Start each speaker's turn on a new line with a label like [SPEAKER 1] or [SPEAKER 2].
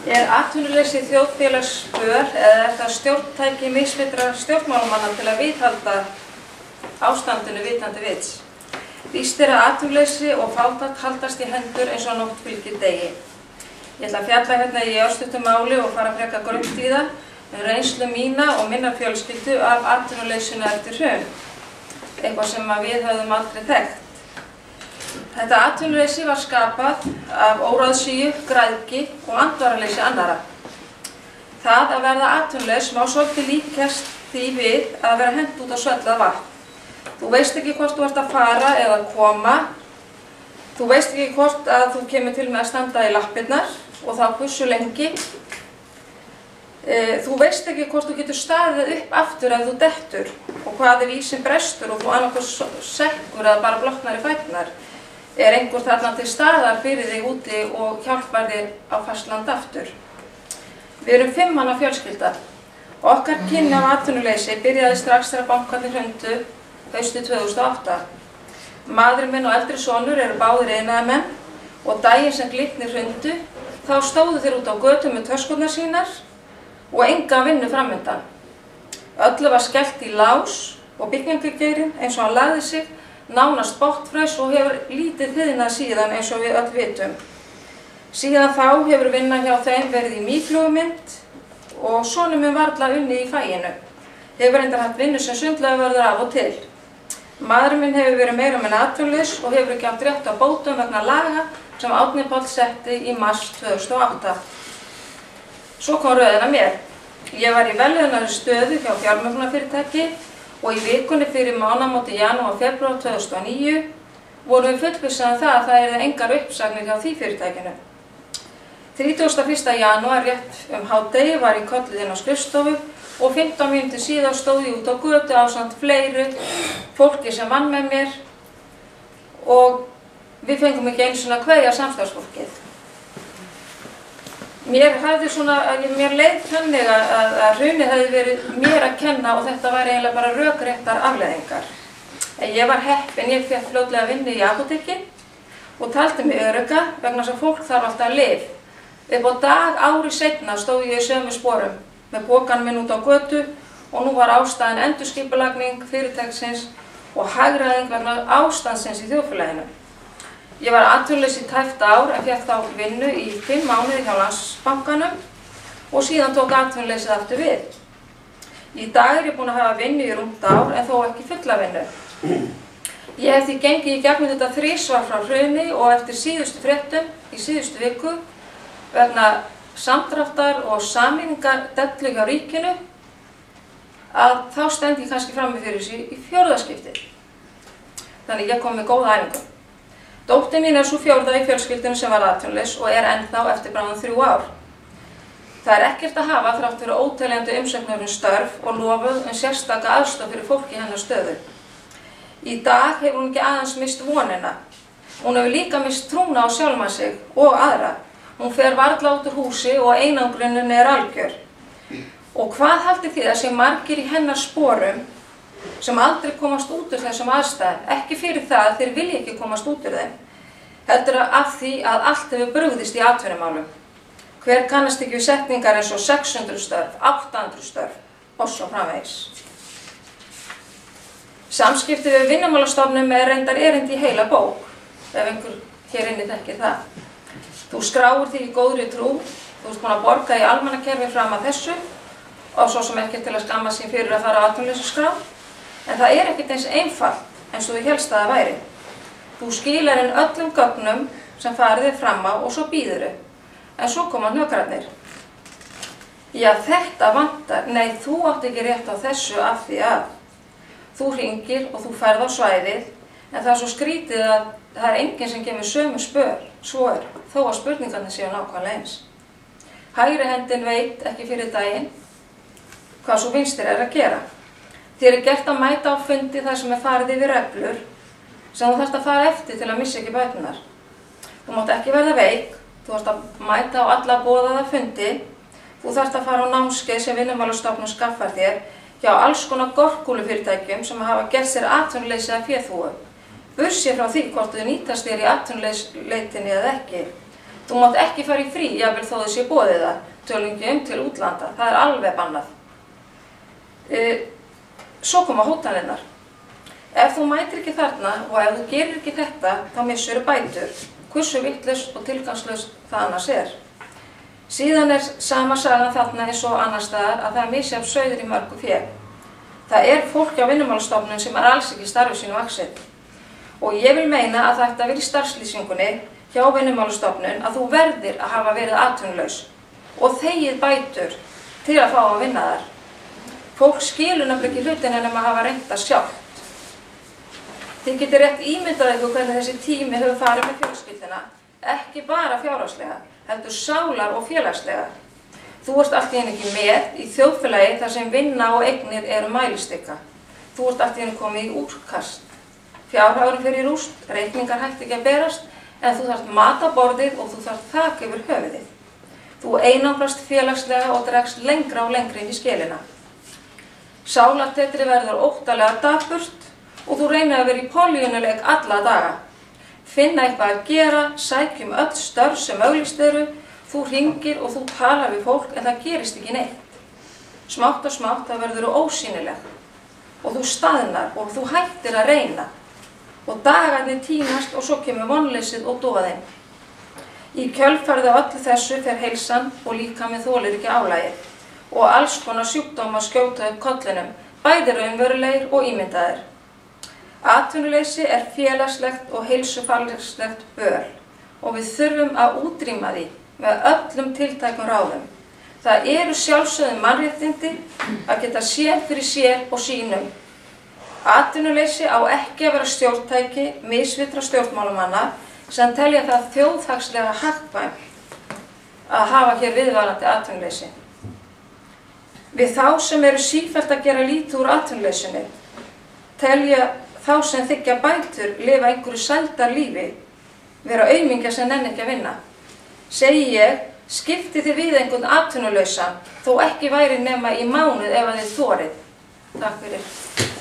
[SPEAKER 1] Er atvinnuleysi þjóðfélagsspör eða það stjórntæki misvitra stjórnmálamanna til að viðhalda ástandinu vitandi vits? Víst að atvinnuleysi og fátækt haldast í hendur eins og nótt fylgir degi. Ég ætla að fjalla hérna í örstuttu máli og fara frekar grunnt í það reynslu mína og minnar fjölskyldu af atvinnuleysinu eftir hrun. Eitthvað sem við höfðum aldrei þekkt. Þetta atvinnuleysi var skapað af óráðsíu, græðgi og andvaraleysi annarra. Það að verða atvinnulaus má svolítið líkjast því við að vera hent út á svellað vatn. Þú veist ekki hvort þú ert að fara eða koma. Þú veist ekki hvort að þú kemur til með að standa í lappirnar og þá hversu lengi. Þú veist ekki hvort þú getur staðið upp aftur ef þú dettur og hvað ef ísinn brestur og þú annarkvort sekkur eða bara blotnar í fæturnar. Er einhver þarna til staðar fyrir þig úti og hjálpar þér á fast land aftur. Við erum 5 manna fjölskylda. Okkar kynni af atvinnuleysi byrjaði strax þegar bankarnir hrundu haustið 2008. Maðurinn minn og eldri sonur eru báðir iðnaðarmenn og daginn sem Glitnir hrundu þá stóðu þeir út á götum með töskurnar sínar og enga vinnu framundan. Öllu var skellt í lás og byggingargeirinn eins og hann lagði sig nánast botnfrös og hefur lítið þiðnað síðan eins og við öll vitum. Síðan þá hefur vinna hjá þeim verið í mýflugumynd og sonur minn varla unni í faginu. Hefur reyndar haft vinnu sem sundlaugarvörður af og til. Maðurinn minn hefur verið meira með atvinnulaus og hefur ekki átt rétt á bótum vegna laga sem Árni Páll setti í mars 2008. Svo kom röðin að mér. Ég var í velhauðnari stöðu hjá fjármögnunarfyrirtæki og í vikunni fyrir mánaðamóti janúar og febrúar 2009 vorum við fullvissaði að það yrði engar uppsagnir hjá því fyrirtækinu. 31. janúar rétt hádegi var ég kölluð inn á skrifstofu og 15 mínútur síðar stóð ég út á götu ásamt fleiru fólki sem vann með mér og við fengum ekki einu svona að kveðja samstarfsfólkið. Mér leið þannig að hrunið hefði verið mér að kenna og þetta var eiginlega bara rökréttar afleiðingar. En ég var heppin, ég fékk fljótlega vinnu í apóteki og taldi mig örugga vegna þess að fólk þarf alltaf lyf. Upp á dag ári seinna stóð ég í sömu sporum með pokann minn út á götu og nú var ástæðan endurskipulagning fyrirtækisins og hagræðing vegna ástandsins í þjóðfélaginu. Ég var atvinnulaus í tæpt ár en fékk þá vinnu í 5 mánuði hjá Landsbankanum og síðan tók atvinnuleysið aftur við. Í dag er ég búin að hafa vinnu í rúmt ár en þó ekki fulla vinnu. Ég hef því gengið í gegnum þetta 3 svar frá hruni og eftir síðustu fréttum í síðustu viku vegna samdráttar og sameiningar dellu hjá ríkinu að þá stend ég kannski frammi fyrir þessu í 4. skipti. Þannig ég kom með góða æfingu. Dóttir mín er svo 4. í fjölskyldunum sem var atvinnulaus og er ennþá eftir bráðum 3 ár. Það er ekkert að hafa þrátt fyrir óteljandi umsóknir störf og lofuð sérstaka aðstoð fyrir fólki í hennar stöðu. Í dag hefur hún ekki aðeins mist vonina. Hún hefur líka mist trúna á sjálfa sig og aðra. Hún fer varla út úr húsi og einangrunin er algjör. Og hvað haldið þið að sé margir í hennar sporum sem aldrei komast út úr þessum aðstæðum, ekki fyrir það að þeir vilja ekki komast út úr þeim, heldur af því að allt hefur brugðist í atvinnumálum. Hver kannast ekki við setningar eins og 600 störf, 800 störf og svo framvegis. Samskipti við Vinnumálastofnun er reyndar erindi í heila bók, ef einhver hér inni þekkir það. Þú skráir því í góðri trú, þú ert búin að borga í almannakerfi fram að þessu og svo sem ekki til að skamma sín fyrir að fara á atvinnuleysisskrá. En það er ekkert eins einfalt eins og þú hélst að það væri. Þú skilar inn öllum gögnum sem farið þér fram á og svo býðuru. En svo koma hnökrarnir. Já, þetta vantar. Nei, þú átt ekki rétt á þessu af því að þú hringir og þú ferð á svæðið en það er svo skrítið að það er enginn sem kemur sömu svör þó að spurningarnir séu nákvæmlega eins. Hægri hendin veit ekki fyrir daginn hvað svo vinstri er að gera. Þér er gert að mæta á fundi þar sem er farið yfir reglur sem þú þarft að fara eftir til að missa ekki bæturnar. Þú mátt ekki verða veik, þú þarft að mæta á alla boðaða fundi, þú þarft að fara á námskeið sem Vinnumálastofnun skaffar þér hjá alls konar gorkúlufyrirtækjum sem hafa gert sér atvinnuleysi að féþúfu. Burtséð frá því hvort þau nýtast þér í atvinnuleysisleitinni eða ekki. Þú mátt ekki fara í frí, jafnvel þó þau sé boðið það, tölum ekki til útlanda, það er alveg bannað. Svo koma hótanirnar. Ef þú mætir ekki þarna og ef þú gerir ekki þetta, þá missur bætur, hversu vitlaust og tilgangslaust það annars er. Síðan er sama sagan þarna eins og annars staðar að það er misjafn sauður í mörgu fé. Það er fólk á Vinnumálastofnun sem er alls ekki starfi sínu vaxið. Og ég vil meina að það ætti að vera í starfslýsingunni hjá Vinnumálastofnun að þú verðir að hafa verið atvinnulaus og þegið bætur til að fá að vinna þar. Fólk skilur nefnilega ekki hlutina nema að hafa reynt það sjálft. Þið getur rétt ímyndað ykkur hvernig þessi tími hefur farið með fjölskylduna, ekki bara fjárhagslega, heldur sálar og félagslega. Þú ert allt í einu ekki með í þjóðfélagi þar sem vinna og eignir eru mælistika. Þú ert allt í einu komið í úrkast. Fjárhagurinn fer í rúst, reikningar hætti ekki að berast, en þú þarft mat á borðið og þú þarft þak yfir höfuðið. Þú einangrast félagslega og dregst lengra og lengra inn í skelina. Sálartetri verður óttalega dapurt og þú reynir að vera í políunuleik alla daga. Finna eitthvað að gera, sækjum öll störf sem auglýst eru, þú hringir og þú talar við fólk en það gerist ekki neitt. Smátt og smátt það verður ósýnileg og þú staðnar og þú hættir að reyna og dagarnir tínast og svo kemur vonleysið og doðinn. Í kjölfarið á öllu þessu fer heilsan og líkaminn þolir ekki álagið og alls konar sjúkdómar skjóta upp kollinum, bæði raunverulegir og ímyndaðir. Atvinnuleysi er félagslegt og heilsufarslegt böl og við þurfum að útrýma því með öllum tiltækum ráðum. Það eru sjálfsögðu mannréttindi að geta séð fyrir sér og sínum. Atvinnuleysi á ekki að vera stjórntæki misvitra stjórnmálamanna sem telja það þjóðhagslega hagkvæmt að hafa hér viðvarandi atvinnuleysi. Við þá sem eru sífellt að gera lítið úr atvinnuleysinu, telja þá sem þiggja bætur lifa einhverju sældarlífi, vera aumingja sem nenni ekki að vinna. Segi ég, skipti þið við einhvern atvinnulausan, þó ekki væri nema í mánuð ef að þið þorið. Takk fyrir.